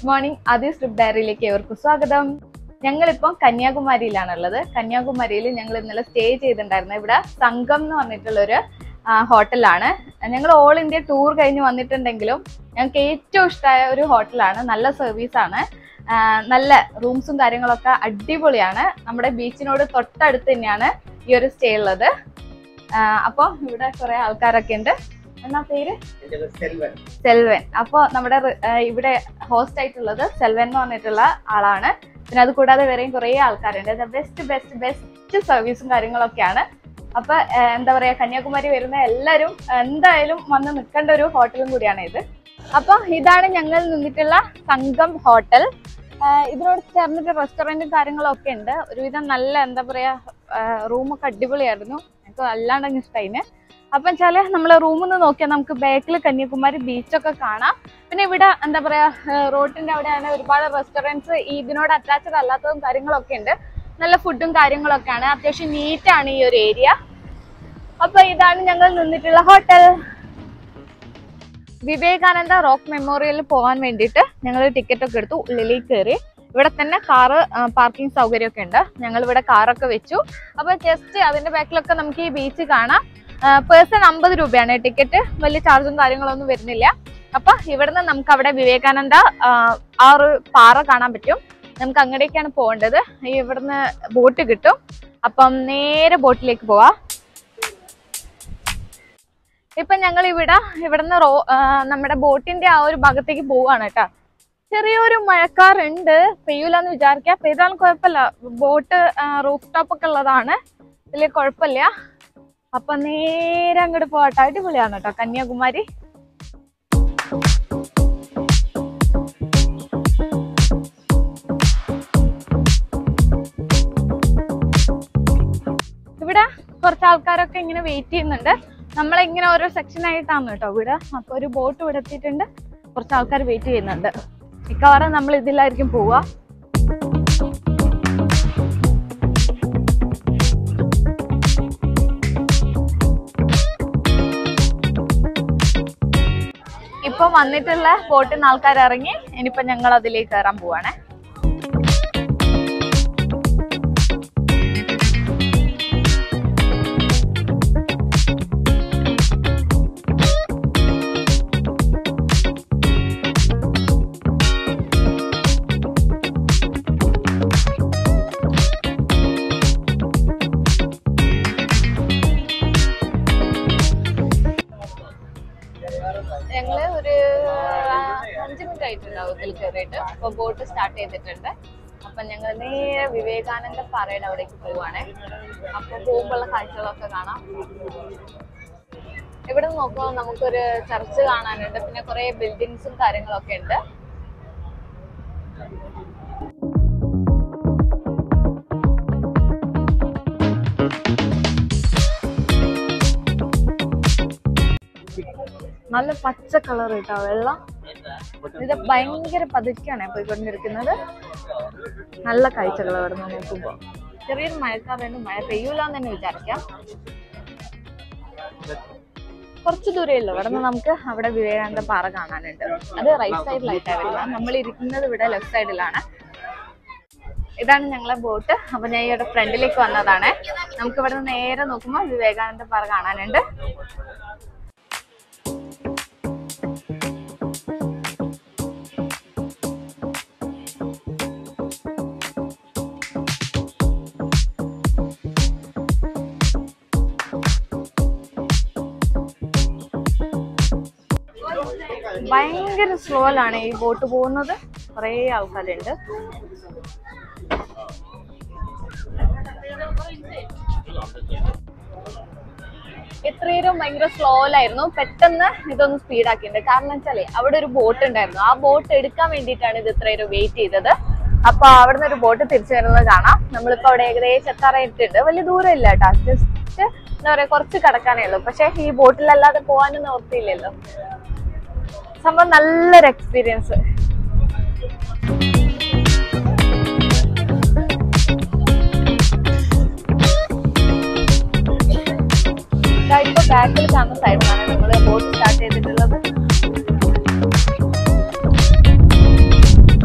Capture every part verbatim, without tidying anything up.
Good morning, Adhis trip diary-ലേക്ക് ഏവർക്കും സ്വാഗതം. ഞങ്ങളിപ്പോൾ കന്യാകുമാരിയിലാണുള്ളത്. കന്യാകുമാരിയിൽ ഞങ്ങൾ ഇന്നലെ സ്റ്റേ ചെയ്തിട്ടുണ്ടായിരുന്നു. ഇവിടെ സംഗം എന്ന് പറഞ്ഞിട്ടുള്ളൊരു ഹോട്ടലാണ്. ഞങ്ങൾ ഓൾ ഇന്ത്യ ടൂർ കഴിഞ്ഞ് വന്നിട്ടുണ്ടെങ്കിലും ഞങ്ങൾക്ക് ഏറ്റവും ഇഷ്ടമായ ഒരു ഹോട്ടലാണ്. നല്ല സർവീസാണ്, നല്ല റൂംസും കാര്യങ്ങളൊക്കെ അടിപൊളിയാണ്. നമ്മുടെ ബീച്ചിനോട് തൊട്ടടുത്ത് തന്നെയാണ് ഈ ഒരു സ്റ്റേ ഉള്ളത്. അപ്പോൾ ഇവിടെ കുറേ ആൾക്കാരൊക്കെ ഉണ്ട്. എന്നാ പേര്? സെൽവൻ. അപ്പൊ നമ്മുടെ ഇവിടെ ഹോസ്റ്റ് ആയിട്ടുള്ളത് സെൽവൻ എന്ന് പറഞ്ഞിട്ടുള്ള ആളാണ്. പിന്നെ അത് കൂടാതെ വേറെയും കുറെ ആൾക്കാരുണ്ട്. ബെസ്റ്റ് ബെസ്റ്റ് ബെസ്റ്റ് സർവീസും കാര്യങ്ങളൊക്കെയാണ്. അപ്പൊ എന്താ പറയാ, കന്യാകുമാരി വരുന്ന എല്ലാവരും എന്തായാലും വന്ന് നിൽക്കേണ്ട ഒരു ഹോട്ടലും കൂടിയാണ് ഇത്. അപ്പൊ ഇതാണ് ഞങ്ങൾ നിന്നിട്ടുള്ള സംഗം ഹോട്ടൽ. ഇതിനോട് ചേർന്നിട്ട് റെസ്റ്റോറൻറ്റും കാര്യങ്ങളൊക്കെ ഉണ്ട്. ഒരുവിധം നല്ല എന്താ പറയാ, റൂമൊക്കെ അടിപൊളിയായിരുന്നു. എനിക്ക് അല്ലാണ്ടങ്ങ് ഇഷ്ടമായിന്. അപ്പം വെച്ചാല് നമ്മളെ റൂമിൽ നിന്ന് നോക്കിയാൽ നമുക്ക് ബാക്കിൽ കന്യാകുമാരി ബീച്ചൊക്കെ കാണാം. പിന്നെ ഇവിടെ എന്താ പറയാ, റോഡിന്റെ അവിടെയാണ് ഒരുപാട് റെസ്റ്റോറൻറ്റ്സ് ഇതിനോട് അറ്റാച്ച്ഡ് അല്ലാത്തതും കാര്യങ്ങളൊക്കെ ഉണ്ട്. നല്ല ഫുഡും കാര്യങ്ങളൊക്കെയാണ്. അത്യാവശ്യം നീറ്റാണ് ഈ ഒരു ഏരിയ. അപ്പൊ ഇതാണ് ഞങ്ങൾ നിന്നിട്ടുള്ള ഹോട്ടൽ. വിവേകാനന്ദ റോക്ക് മെമ്മോറിയലിൽ പോകാൻ വേണ്ടിയിട്ട് ഞങ്ങൾ ടിക്കറ്റ് ഒക്കെ എടുത്തു. ഉള്ളിലേക്ക് കയറി. ഇവിടെ തന്നെ കാറ് പാർക്കിംഗ് സൗകര്യമൊക്കെ ഉണ്ട്. ഞങ്ങൾ ഇവിടെ കാറൊക്കെ വെച്ചു. അപ്പൊ ജസ്റ്റ് അതിന്റെ ബാക്കിലൊക്കെ നമുക്ക് ഈ ബീച്ച് കാണാം. പേഴ്സൺ അമ്പത് രൂപയാണ് ടിക്കറ്റ്. വലിയ ചാർജും കാര്യങ്ങളൊന്നും വരുന്നില്ല. അപ്പൊ ഇവിടുന്ന് നമുക്ക് അവിടെ വിവേകാനന്ദ ആ ഒരു പാറ കാണാൻ പറ്റും. നമുക്ക് അങ്ങോട്ടേക്കാണ് പോകേണ്ടത്. ഇവിടുന്ന് ബോട്ട് കിട്ടും. അപ്പം നേരെ ബോട്ടിലേക്ക് പോവാം. ഇപ്പൊ ഞങ്ങൾ ഇവിടെ ഇവിടുന്ന് റോ നമ്മുടെ ബോട്ടിന്റെ ആ ഒരു ഭാഗത്തേക്ക് പോവാണ് കേട്ടോ. ചെറിയൊരു മഴക്കാറുണ്ട്. പെയ്യൂലെന്ന് വിചാരിക്കാം. പെയ്താലും കുഴപ്പമില്ല. ബോട്ട് റൂഫ് ടോപ്പ് ഒക്കെ ഉള്ളതാണ്. വലിയ കുഴപ്പമില്ല. അപ്പൊ നേരെ അങ്ങോട്ട് പോകട്ടെ. അടിപൊളിയാണ് കേട്ടോ കന്യാകുമാരി. ഇവിടെ കുറച്ച് ആൾക്കാരൊക്കെ ഇങ്ങനെ വെയിറ്റ് ചെയ്യുന്നുണ്ട്. നമ്മളിങ്ങനെ ഓരോ സെക്ഷൻ ആയിട്ടാണ് കേട്ടോ ഇവിടെ. അപ്പൊ ഒരു ബോട്ട് ഇവിടെ എത്തിയിട്ടുണ്ട്. കുറച്ച് ആൾക്കാർ വെയിറ്റ് ചെയ്യുന്നുണ്ട്. മിക്കവാറും നമ്മൾ ഇതിലായിരിക്കും പോവുക. ഇപ്പൊ വന്നിട്ടുള്ള ബോട്ടിൽ നിന്ന് ആൾക്കാർ ഇറങ്ങി. ഇനിയിപ്പോ ഞങ്ങൾ അതിലേക്ക് കയറാൻ പോവാണേ. ഞങ്ങള് ഒരു അഞ്ചു മിനിറ്റ് ആയിട്ടുണ്ടാവും ഇതിൽ കയറിയിട്ട്. അപ്പൊ ബോട്ട് സ്റ്റാർട്ട് ചെയ്തിട്ടുണ്ട്. അപ്പൊ ഞങ്ങൾ നേരെ വിവേകാനന്ദ പാറയുടെ അവിടേക്ക് പോവാണ്. അപ്പൊ പോകുമ്പോഴുള്ള കാഴ്ചകളൊക്കെ കാണാം. ഇവിടെ നോക്കുമ്പോൾ നമുക്കൊരു ചർച്ച് കാണാനുണ്ട്. പിന്നെ കുറെ ബിൽഡിങ്സും കാര്യങ്ങളൊക്കെ ഉണ്ട്. നല്ല പച്ച കളർ കേട്ടോ വെള്ളം. ഇത് ഭയങ്കര പതുക്കെയാണ് പോയിക്കൊണ്ടിരിക്കുന്നത്. നല്ല കാഴ്ചകൾ അവിടെ നിന്ന് നോക്കുമ്പോ. ചെറിയൊരു മഴക്കാറുണ്ട്. മഴ പെയ്യൂലെന്ന് തന്നെ വിചാരിക്കാം. കുറച്ച് ദൂരേ ഉള്ളൂ. ഇവിടെ നിന്ന് നമുക്ക് അവിടെ വിവേകാനന്ദ പാറ കാണാനുണ്ട്. അത് റൈറ്റ് സൈഡിലായിട്ടാണ് വരിക. നമ്മൾ ഇരിക്കുന്നത് ഇവിടെ ലെഫ്റ്റ് സൈഡിലാണ്. ഇതാണ് ഞങ്ങളെ ബോട്ട്. അപ്പൊ ഞാൻ ഇവിടെ ഫ്രണ്ടിലേക്ക് വന്നതാണ്. നമുക്ക് ഇവിടെ നിന്ന് നേരെ നോക്കുമ്പോൾ വിവേകാനന്ദ പാറ കാണാനുണ്ട്. ഭയങ്കര സ്ലോയിലാണ് ഈ ബോട്ട് പോകുന്നത്. കുറേ ആൾക്കാരുണ്ട്. ഇത്രയും ഭയങ്കര സ്ലോയിലായിരുന്നു. പെട്ടെന്ന് ഇതൊന്ന് സ്പീഡാക്കിയിട്ടുണ്ട്. കാരണം വെച്ചാലേ അവിടെ ഒരു ബോട്ട് ഉണ്ടായിരുന്നു. ആ ബോട്ട് എടുക്കാൻ വേണ്ടിയിട്ടാണ് ഇത് ഇത്രയും വെയിറ്റ് ചെയ്തത്. അപ്പൊ അവിടുന്ന് ഒരു ബോട്ട് തിരിച്ചു വരുന്നത് കാണാം. നമ്മളിപ്പോ അവിടെ ഏകദേശം എത്താറായിട്ടുണ്ട്. വലിയ ദൂരം ഇല്ല കേട്ടോ. ജസ്റ്റ് എന്താ പറയാ, കുറച്ച് കിടക്കാനേ ഉള്ളൂ. പക്ഷെ ഈ ബോട്ടിലല്ലാതെ പോകാനൊന്നും ഓർത്തില്ലല്ലോ. സംഭവം നല്ലൊരു എക്സ്പീരിയൻസ്. ഇപ്പൊ ബാക്കിൽ കാണുന്ന സൈഡിലാണ് നമ്മൾ ബോട്ട് സ്റ്റാർട്ട് ചെയ്തിട്ടുള്ളത്.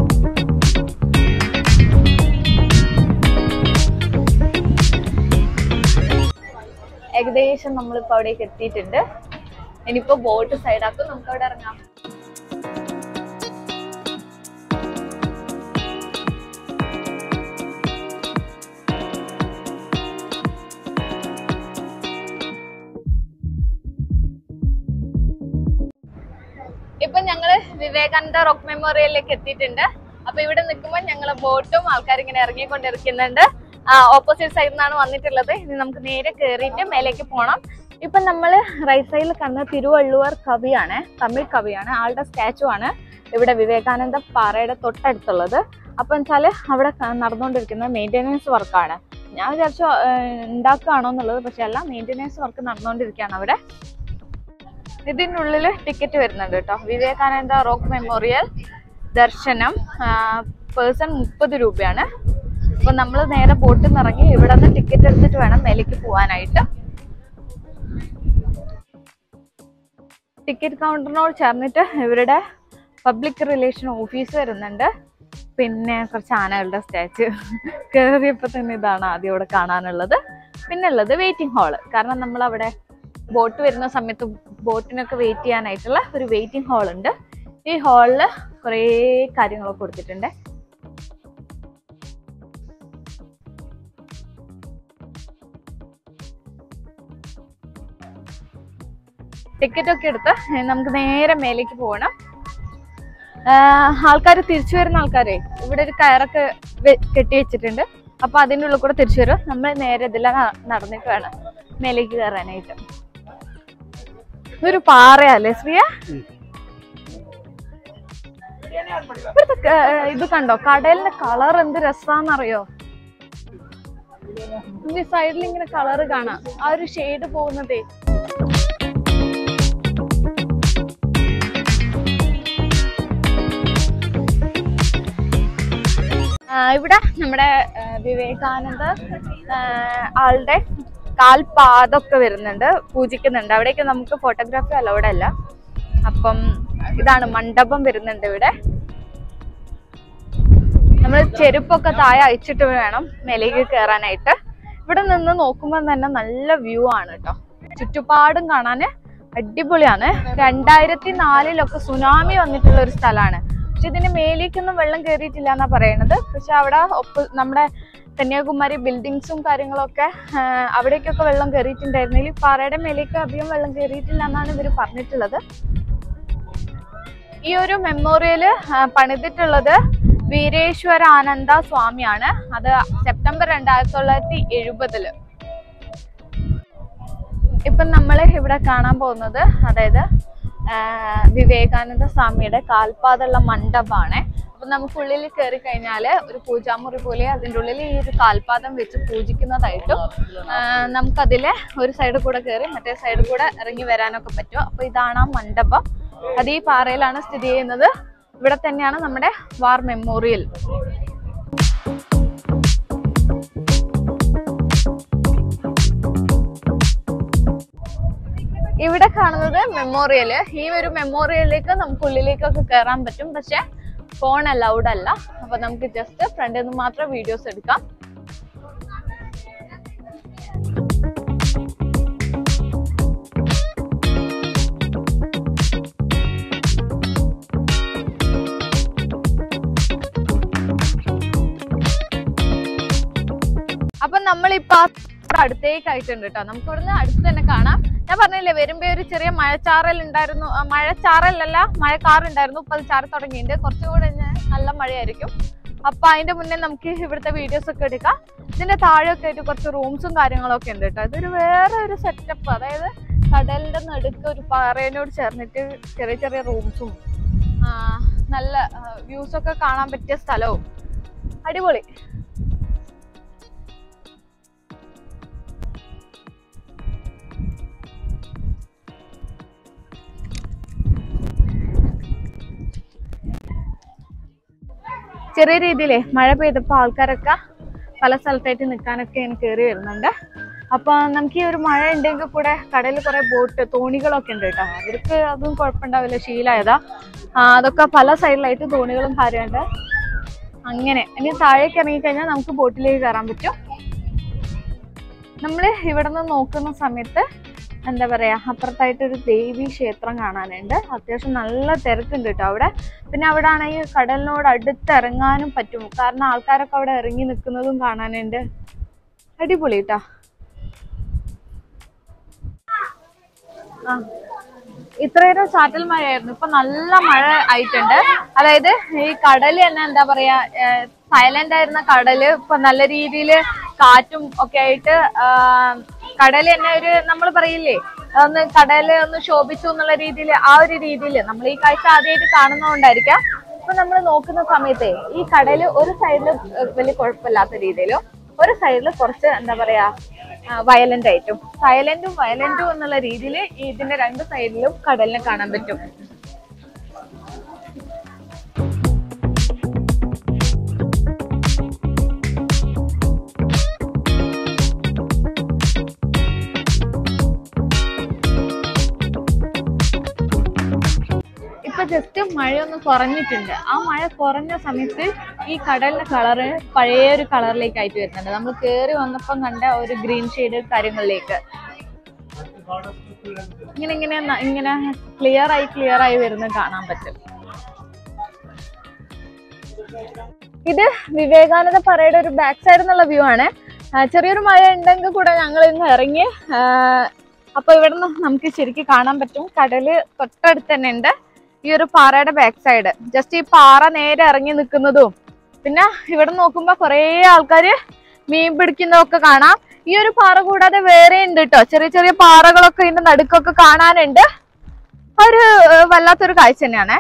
ഏകദേശം നമ്മളിപ്പോ അവിടേക്ക് എത്തിയിട്ടുണ്ട്. ഇനിയിപ്പോ ബോട്ട് സൈഡാക്കും, നമുക്ക് അവിടെ ഇറങ്ങാം. ഇപ്പൊ ഞങ്ങള് വിവേകാനന്ദ റോക്ക് മെമ്മോറിയലിലേക്ക് എത്തിയിട്ടുണ്ട്. അപ്പൊ ഇവിടെ നിൽക്കുമ്പോൾ ഞങ്ങളെ ബോട്ടും ആൾക്കാർ ഇങ്ങനെ ഇറങ്ങിക്കൊണ്ടിരിക്കുന്നുണ്ട്. ഓപ്പോസിറ്റ് സൈഡിൽ നിന്നാണ് വന്നിട്ടുള്ളത്. ഇനി നമുക്ക് നേരെ കയറിയിട്ട് മേലേക്ക് പോകണം. ഇപ്പൊ നമ്മള് റൈറ്റ് സൈഡിൽ കണ്ട തിരുവള്ളുവർ കവിയാണ്, തമിഴ് കവിയാണ്. ആളുടെ സ്റ്റാച്ചു ആണ് ഇവിടെ വിവേകാനന്ദ പാറയുടെ തൊട്ടടുത്തുള്ളത്. അപ്പൊ വെച്ചാല് അവിടെ നടന്നുകൊണ്ടിരിക്കുന്ന മെയിൻ്റെനൻസ് വർക്കാണ്. ഞാൻ വിചാരിച്ചു ഉണ്ടാക്കുകയാണോ എന്നുള്ളത്, പക്ഷെ അല്ല, മെയിൻ്റെനൻസ് വർക്ക് നടന്നുകൊണ്ടിരിക്കുകയാണ് അവിടെ. ഇതിൻ്റെ ഉള്ളിൽ ടിക്കറ്റ് വരുന്നുണ്ട് കേട്ടോ. വിവേകാനന്ദ റോക്ക് മെമ്മോറിയൽ ദർശനം പേഴ്സൺ മുപ്പത് രൂപയാണ്. അപ്പൊ നമ്മൾ നേരെ ബോട്ടിൽ നിന്ന് ഇറങ്ങി ഇവിടെ നിന്ന് ടിക്കറ്റ് എടുത്തിട്ട് വേണം മേലേക്ക് പോകാനായിട്ട്. ടിക്കറ്റ് കൗണ്ടറിനോട് ചേർന്നിട്ട് ഇവരുടെ പബ്ലിക് റിലേഷൻ ഓഫീസ് വരുന്നുണ്ട്. പിന്നെ കുറച്ച് ആനകളുടെ സ്റ്റാച്ചു. കയറിയപ്പോൾ തന്നെ ഇതാണ് ആദ്യം ഇവിടെ കാണാനുള്ളത്. പിന്നെ ഉള്ളത് വെയിറ്റിംഗ് ഹാള്. കാരണം നമ്മൾ അവിടെ ബോട്ട് വരുന്ന സമയത്ത് ബോട്ടിനൊക്കെ വെയിറ്റ് ചെയ്യാനായിട്ടുള്ള ഒരു വെയിറ്റിംഗ് ഹാൾ ഉണ്ട്. ഈ ഹാളില് കുറേ കാര്യങ്ങളൊക്കെ കൊടുത്തിട്ടുണ്ട്. ടിക്കറ്റ് ഒക്കെ എടുത്ത് നമുക്ക് നേരെ മേലേക്ക് പോകണം. ആൾക്കാർ തിരിച്ചു വരുന്ന ആൾക്കാരെ ഇവിടെ ഒരു കയറൊക്കെ കെട്ടി വെച്ചിട്ടുണ്ട്. അപ്പൊ അതിൻ്റെ ഉള്ളിൽ കൂടെ തിരിച്ചു വരും. നമ്മൾ നേരെ ഇതെല്ലാം നടന്നിട്ട് വേണം മേലേക്ക് കയറാനായിട്ട്. ഇതൊരു പാറയല്ലേ ശ്രീയ? ഇവിടുത്തെ ഇത് കണ്ടോ, കടലിന്റെ കളർ എന്ത് രസാന്നറിയോ? ഈ സൈഡിൽ ഇങ്ങനെ കളറ് കാണാം, ആ ഒരു ഷെയ്ഡ് പോകുന്നതേ. ഇവിടെ നമ്മുടെ വിവേകാനന്ദ ആളുടെ കാൽപാദമൊക്കെ വരുന്നുണ്ട്, പൂജിക്കുന്നുണ്ട്. അവിടേക്ക് നമുക്ക് ഫോട്ടോഗ്രാഫി അലൗഡ് അല്ല. അപ്പം ഇതാണ് മണ്ഡപം വരുന്നുണ്ട് ഇവിടെ. നമ്മൾ ചെരുപ്പൊക്കെ താഴെ അയച്ചിട്ട് വേണം മേലേക്ക് കയറാനായിട്ട്. ഇവിടെ നിന്ന് നോക്കുമ്പോൾ തന്നെ നല്ല വ്യൂ ആണ് കേട്ടോ. ചുറ്റുപാടും കാണാന് അടിപൊളിയാണ്. രണ്ടായിരത്തി നാലിലൊക്കെ സുനാമി വന്നിട്ടുള്ള ഒരു സ്ഥലമാണ്. പക്ഷെ ഇതിന്റെ മേലേക്കൊന്നും വെള്ളം കയറിയിട്ടില്ല എന്നാ പറയണത്. പക്ഷെ അവിടെ ഒപ്പ് നമ്മുടെ കന്യാകുമാരി ബിൽഡിങ്സും കാര്യങ്ങളൊക്കെ അവിടേക്കൊക്കെ വെള്ളം കയറിയിട്ടുണ്ടായിരുന്നെങ്കിൽ പാറയുടെ മേലേക്ക് അധികം വെള്ളം കയറിയിട്ടില്ല എന്നാണ് ഇവർ പറഞ്ഞിട്ടുള്ളത്. ഈ ഒരു മെമ്മോറിയല് പണിതിട്ടുള്ളത് വീരേശ്വരാനന്ദ സ്വാമിയാണ്. അത് സെപ്റ്റംബർ രണ്ടായിരത്തി തൊള്ളായിരത്തി എഴുപതില്. ഇപ്പൊ നമ്മൾ ഇവിടെ കാണാൻ പോകുന്നത് അതായത് വിവേകാനന്ദ സ്വാമിയുടെ കാൽപാദമുള്ള മണ്ഡപമാണ്. അപ്പൊ നമുക്ക് ഉള്ളിൽ കയറി കഴിഞ്ഞാല് ഒരു പൂജാമുറി പോലെ അതിൻ്റെ ഉള്ളിൽ ഈ ഒരു കാൽപാദം വെച്ച് പൂജിക്കുന്നതായിട്ടും നമുക്കതിലെ ഒരു സൈഡ് കൂടെ കയറി മറ്റേ സൈഡ് കൂടെ ഇറങ്ങി വരാനൊക്കെ പറ്റും. അപ്പൊ ഇതാണ് ആ മണ്ഡപം. അത് ഈ പാറയിലാണ് സ്ഥിതി ചെയ്യുന്നത്. ഇവിടെ തന്നെയാണ് നമ്മുടെ വാർ മെമ്മോറിയൽ. ഇവിടെ കാണുന്നത് മെമ്മോറിയല്. ഈ ഒരു മെമ്മോറിയലിലേക്ക് നമുക്ക് ഉള്ളിലേക്കൊക്കെ കയറാൻ പറ്റും, പക്ഷെ ഫോൺ അലൗഡ് അല്ല. അപ്പൊ നമുക്ക് ജസ്റ്റ് ഫ്രണ്ടിൽ നിന്ന് മാത്രം വീഡിയോസ് എടുക്കാം. അപ്പൊ നമ്മളിപ്പോ അടുത്തേക്ക് ആയിട്ടുണ്ട് കേട്ടോ. നമുക്ക് ഇവിടുന്ന് അടുത്ത് തന്നെ കാണാം. ഞാൻ പറഞ്ഞില്ലേ, വരുമ്പോ ഒരു ചെറിയ മഴച്ചാറൽ ഉണ്ടായിരുന്നു. മഴച്ചാറലല്ല, മഴക്കാറുണ്ടായിരുന്നു. ഇപ്പൊ അത് ചാറി തുടങ്ങിയിട്ടുണ്ട്. കുറച്ചും കൂടെ നല്ല മഴയായിരിക്കും. അപ്പൊ അതിന്റെ മുന്നേ നമുക്ക് ഇവിടുത്തെ വീഡിയോസ് ഒക്കെ എടുക്കാം. ഇതിന്റെ താഴെയൊക്കെ ആയിട്ട് കുറച്ച് റൂംസും കാര്യങ്ങളൊക്കെ ഉണ്ട് കേട്ടോ. ഇതൊരു വേറെ ഒരു സെറ്റപ്പ്. അതായത് കടലിന്റെ നടുക്ക് ഒരു പാറയോട് ചേർന്നിട്ട് ചെറിയ ചെറിയ റൂംസും നല്ല വ്യൂസ് ഒക്കെ കാണാൻ പറ്റിയ സ്ഥലവും അടിപൊളി. ചെറിയ രീതിയിലേ മഴ പെയ്തപ്പോൾ ആൾക്കാരൊക്കെ പല സ്ഥലത്തായിട്ട് നിൽക്കാനൊക്കെ ഇങ്ങനെ കയറി വരുന്നുണ്ട്. അപ്പൊ നമുക്ക് ഈ ഒരു മഴ ഉണ്ടെങ്കിൽ കൂടെ കടലിൽ കുറെ ബോട്ട് തോണികളൊക്കെ ഉണ്ട് കേട്ടോ. അവർക്ക് അതും കുഴപ്പമുണ്ടാവില്ല, ശീലമായതാ. അതൊക്കെ പല സൈഡിലായിട്ട് തോണികളും കാര്യമുണ്ട്. അങ്ങനെ ഇനി താഴേക്ക് ഇറങ്ങിക്കഴിഞ്ഞാൽ നമുക്ക് ബോട്ടിലേക്ക് കയറാൻ പറ്റും. നമ്മള് ഇവിടെ നിന്ന് നോക്കുന്ന സമയത്ത് എന്താ പറയാ അപ്പുറത്തായിട്ടൊരു ദേവീ ക്ഷേത്രം കാണാനുണ്ട്. അത്യാവശ്യം നല്ല തിരക്കുണ്ട് കേട്ടോ അവിടെ. പിന്നെ അവിടെ ആണെങ്കിൽ കടലിനോട് അടുത്ത് ഇറങ്ങാനും പറ്റും, കാരണം ആൾക്കാരൊക്കെ അവിടെ ഇറങ്ങി നിൽക്കുന്നതും കാണാനുണ്ട്. അടിപൊളി കേട്ടോ. ആ ഇത്രയേരം ചാറ്റൽ മഴയായിരുന്നു, ഇപ്പൊ നല്ല മഴ ആയിട്ടുണ്ട്. അതായത് ഈ കടല് തന്നെ എന്താ പറയാ സൈലന്റ് ആയിരുന്ന കടല് ഇപ്പൊ നല്ല രീതിയിൽ കാറ്റും ഒക്കെ ആയിട്ട് കടല് തന്നെ ഒരു നമ്മൾ പറയില്ലേ ഒന്ന് കടല് ഒന്ന് ശോഭിച്ചു എന്നുള്ള രീതിയിൽ, ആ ഒരു രീതിയിൽ നമ്മൾ ഈ കാഴ്ച ആദ്യമായിട്ട് കാണുന്നതുകൊണ്ടായിരിക്കാം. ഇപ്പൊ നമ്മൾ നോക്കുന്ന സമയത്തെ ഈ കടല് ഒരു സൈഡില് വലിയ കുഴപ്പമില്ലാത്ത രീതിയിലും ഒരു സൈഡില് കുറച്ച് എന്താ പറയാ വയലന്റ് ആയിട്ടും, സൈലന്റും വയലന്റും എന്നുള്ള രീതിയിൽ ഇതിന്റെ രണ്ട് സൈഡിലും കടലിനെ കാണാൻ പറ്റും. ഇപ്പൊ ജസ്റ്റ് മഴയൊന്ന് കുറഞ്ഞിട്ടുണ്ട്. ആ മഴ കുറഞ്ഞ സമയത്ത് ഈ കടലിന്റെ കളറ് പഴയൊരു കളറിലേക്ക് ആയിട്ട് വരുന്നുണ്ട്. നമ്മൾ കേറി വന്നപ്പം കണ്ട ഒരു ഗ്രീൻ ഷെയ്ഡ് കാര്യങ്ങളിലേക്ക് ഇങ്ങനെ ഇങ്ങനെ ഇങ്ങനെ ക്ലിയർ ആയി ക്ലിയർ ആയി വരുന്നത് കാണാൻ പറ്റും. ഇത് വിവേകാനന്ദപ്പാറയുടെ ഒരു ബാക്ക് സൈഡ് എന്നുള്ള വ്യൂ ആണ്. ചെറിയൊരു മഴ ഉണ്ടെങ്കിൽ കൂടെ ഞങ്ങൾ ഇന്ന് ഇറങ്ങി. അപ്പൊ ഇവിടുന്ന് നമുക്ക് ശരിക്കും കാണാൻ പറ്റും കടല് തൊട്ടടുത്ത് തന്നെ ഉണ്ട്. ഈ ഒരു പാറയുടെ ബാക്ക് സൈഡ് ജസ്റ്റ് ഈ പാറ നേരെ ഇറങ്ങി നിൽക്കുന്നതും, പിന്നെ ഇവിടെ നോക്കുമ്പോ കുറെ ആൾക്കാര് മീൻ പിടിക്കുന്നതൊക്കെ കാണാം. ഈ ഒരു പാറ കൂടാതെ വേറെ ഉണ്ട് കേട്ടോ, ചെറിയ ചെറിയ പാറകളൊക്കെ ഇതിന്റെ നടുക്കൊക്കെ കാണാനുണ്ട്. ഒരു വല്ലാത്തൊരു കാഴ്ച തന്നെയാണ്.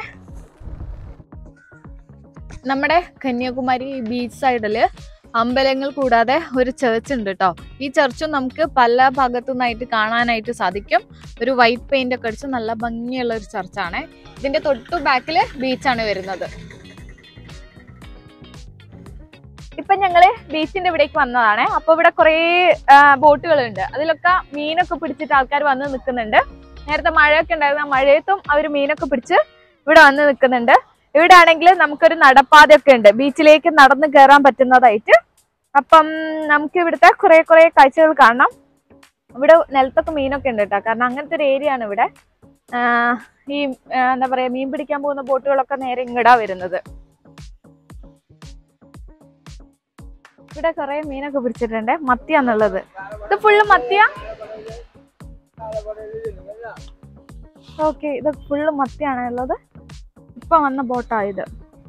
നമ്മുടെ കന്യാകുമാരി ബീച്ച് സൈഡില് അമ്പലങ്ങൾ കൂടാതെ ഒരു ചർച്ച് ഉണ്ട് കേട്ടോ. ഈ ചർച്ചും നമുക്ക് പല ഭാഗത്തു നിന്നായിട്ട് കാണാനായിട്ട് സാധിക്കും. ഒരു വൈറ്റ് പെയിന്റ് ഒക്കെ അടിച്ച് നല്ല ഭംഗിയുള്ള ഒരു ചർച്ചാണ്. ഇതിന്റെ തൊട്ടു ബാക്കില് ബീച്ചാണ് വരുന്നത്. ഇപ്പൊ ഞങ്ങള് ബീച്ചിന്റെ ഇവിടേക്ക് വന്നതാണ്. അപ്പൊ ഇവിടെ കുറെ ബോട്ടുകളുണ്ട്, അതിലൊക്കെ മീനൊക്കെ പിടിച്ചിട്ട് ആൾക്കാർ വന്ന് നിൽക്കുന്നുണ്ട്. നേരത്തെ മഴയൊക്കെ ഉണ്ടായിരുന്ന മഴയത്തും അവർ മീനൊക്കെ പിടിച്ച് ഇവിടെ വന്ന് നിൽക്കുന്നുണ്ട്. ഇവിടെ ആണെങ്കിൽ നമുക്കൊരു നടപ്പാതയൊക്കെ ഉണ്ട്, ബീച്ചിലേക്ക് നടന്ന് കയറാൻ പറ്റുന്നതായിട്ട്. അപ്പം നമുക്ക് ഇവിടുത്തെ കുറെ കുറെ കാഴ്ചകൾ കാണാം. ഇവിടെ നിലത്തൊക്കെ മീനൊക്കെ ഉണ്ട് കേട്ടോ, കാരണം അങ്ങനത്തെ ഒരു ഏരിയ ആണ് ഇവിടെ. ഈ എന്താ പറയാ മീൻ പിടിക്കാൻ പോകുന്ന ബോട്ടുകളൊക്കെ നേരെ ഇങ്ങടാ വരുന്നത്. ഇവിടെ കുറെ മീനൊക്കെ പിടിച്ചിട്ടുണ്ട്. മത്തിയാന്നുള്ളത്, ഇത് ഫുള്ള് മത്തിയാ. ഓക്കെ, ഇത് ഫുള്ള് മത്തിയാണ് ഉള്ളത്. ഇപ്പൊ വന്ന ബോട്ടായത്.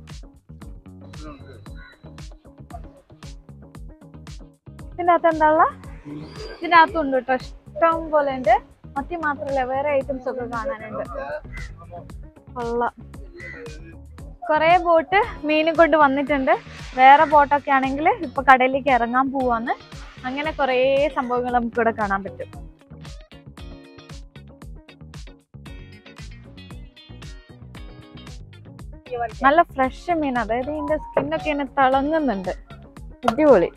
ഇതിന്റെ അകത്ത് എന്താ ഉള്ള? ഇതിന്റെ അകത്തുണ്ട് കേട്ടോ, ഇഷ്ടം പോലെ ഉണ്ട്. മത്തി മാത്രല്ല വേറെ ഐറ്റംസ് ഒക്കെ കാണാനുണ്ട്. കൊള്ളാം. കുറെ ബോട്ട് മീനും കൊണ്ട് വന്നിട്ടുണ്ട്. വേറെ ബോട്ടൊക്കെ ആണെങ്കിൽ ഇപ്പൊ കടലിലേക്ക് ഇറങ്ങാൻ പോവാന്ന്. അങ്ങനെ കുറെ സംഭവങ്ങൾ നമുക്ക് ഇവിടെ കാണാൻ പറ്റും. നല്ല ഫ്രഷ് മീൻ, അതായത് ഇതിന്റെ സ്കിന്നൊക്കെ ഇങ്ങനെ തിളങ്ങുന്നുണ്ട്. അടിപൊളി.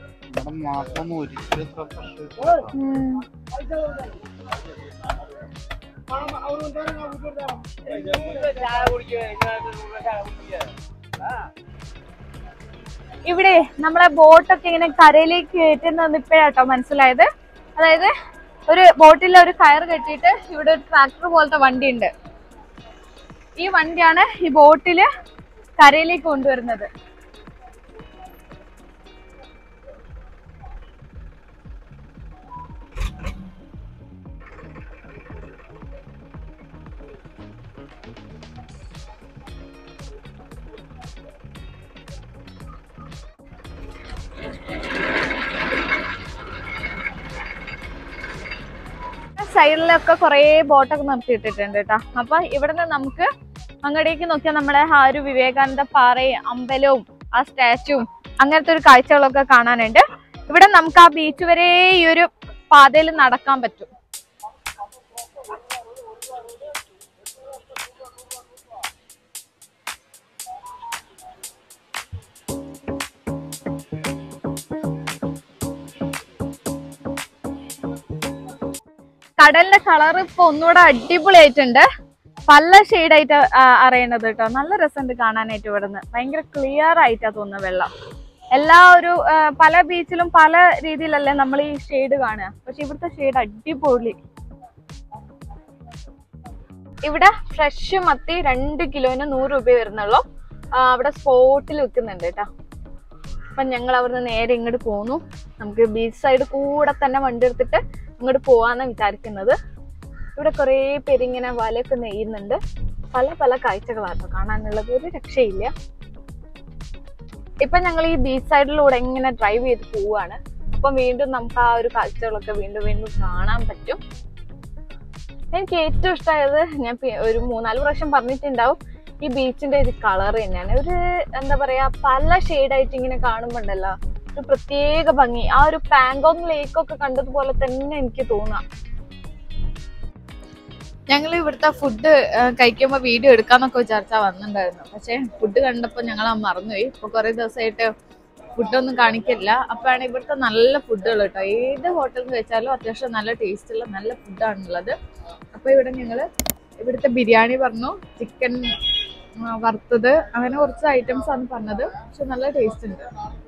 ഇവിടെ നമ്മളെ ബോട്ടൊക്കെ ഇങ്ങനെ കരയിലേക്ക് കയറ്റുന്നത് ഇപ്പോഴാട്ടോ മനസ്സിലായത്. അതായത് ഒരു ബോട്ടിൽ ഒരു കയർ കെട്ടിയിട്ട് ഇവിടെ ഒരു ട്രാക്ടർ പോലത്തെ വണ്ടി ഉണ്ട്. ഈ വണ്ടിയാണ് ഈ ബോട്ടില് കരയിലേക്ക് കൊണ്ടുവരുന്നത്. സൈഡിലൊക്കെ കുറെ ബോട്ടൊക്കെ നിർത്തിയിട്ടിട്ടുണ്ട് കേട്ടോ. അപ്പൊ ഇവിടുന്ന് നമുക്ക് അങ്ങോട്ടേക്ക് നോക്കിയാൽ നമ്മുടെ ആ ഒരു വിവേകാനന്ദ പാറയും അമ്പലവും ആ സ്റ്റാച്ചുവും അങ്ങനത്തെ ഒരു കാഴ്ചകളൊക്കെ കാണാനുണ്ട്. ഇവിടെ നമുക്ക് ആ ബീച്ച് വരെ ഈ ഒരു പാതയിൽ നടക്കാൻ പറ്റും. കടലിന്റെ കളർ ഇപ്പൊ ഒന്നുകൂടെ അടിപൊളിയായിട്ടുണ്ട്. പല ഷെയ്ഡായിട്ട് അറിയണത് കേട്ടോ. നല്ല രസമുണ്ട് കാണാനായിട്ട്. ഇവിടുന്ന് ഭയങ്കര ക്ലിയർ ആയിട്ടാ തോന്നുന്നത് വെള്ളം. എല്ലാ ഒരു പല ബീച്ചിലും പല രീതിയിലല്ലേ നമ്മൾ ഈ ഷെയ്ഡ് കാണുക. പക്ഷെ ഇവിടുത്തെ ഷെയ്ഡ് അടിപൊളി. ഇവിടെ ഫ്രഷ് മത്തി രണ്ട് കിലോന് നൂറ് രൂപ വരുന്നുള്ളൂ. അവിടെ സ്പോട്ടിൽ വിൽക്കുന്നുണ്ട് കേട്ടോ. അപ്പം ഞങ്ങൾ അവിടുന്ന് നേരെ ഇങ്ങോട്ട് പോന്നു. നമുക്ക് ബീച്ച് സൈഡ് കൂടെ തന്നെ വണ്ടി എടുത്തിട്ട് ഇങ്ങോട്ട് പോവാന്നാണ് വിചാരിക്കുന്നത്. ഇവിടെ കുറേ പേരിങ്ങനെ വലയൊക്കെ നെയ്യുന്നുണ്ട്. പല പല കാഴ്ചകളാട്ടോ കാണാനുള്ളത്, ഒരു രക്ഷയില്ല. ഇപ്പൊ ഞങ്ങൾ ഈ ബീച്ച് സൈഡിലൂടെ ഇങ്ങനെ ഡ്രൈവ് ചെയ്ത് പോവാണ്. അപ്പം വീണ്ടും നമുക്ക് ആ ഒരു കാഴ്ചകളൊക്കെ വീണ്ടും വീണ്ടും കാണാൻ പറ്റും. എനിക്ക് ഏറ്റവും ഇഷ്ടമായത്, ഞാൻ ഒരു മൂന്നാല് പ്രാവശ്യം പറഞ്ഞിട്ടുണ്ടാവും, ഈ ബീച്ചിന്റെ ഒരു കളർ തന്നെയാണ്. ഒരു എന്താ പറയാ, പല ഷെയ്ഡായിട്ട് ഇങ്ങനെ കാണുമ്പോണ്ടല്ലോ ഒരു പ്രത്യേക ഭംഗി. ആ ഒരു പാങ്കോങ് ലേക്കൊക്കെ കണ്ടതുപോലെ തന്നെ എനിക്ക് തോന്നാം. ഞങ്ങൾ ഇവിടുത്തെ ഫുഡ് കഴിക്കുമ്പോൾ വീഡിയോ എടുക്കാന്നൊക്കെ വിചാരിച്ചാൽ വന്നിട്ടുണ്ടായിരുന്നു. പക്ഷെ ഫുഡ് കണ്ടപ്പോൾ ഞങ്ങൾ മറന്നുപോയി. ഇപ്പൊ കുറെ ദിവസമായിട്ട് ഫുഡൊന്നും കാണിക്കില്ല. അപ്പോഴാണ് ഇവിടുത്തെ നല്ല ഫുഡുകൾ കേട്ടോ. ഏത് ഹോട്ടലിൽ കഴിച്ചാലും അത്യാവശ്യം നല്ല ടേസ്റ്റുള്ള നല്ല ഫുഡാണുള്ളത്. അപ്പൊ ഇവിടെ ഞങ്ങള് ഇവിടുത്തെ ബിരിയാണി പറഞ്ഞു, ചിക്കൻ വറുത്തത്, അങ്ങനെ കുറച്ച് ഐറ്റംസ് ആണ് പറഞ്ഞത്. പക്ഷെ നല്ല ടേസ്റ്റ് ഉണ്ട്.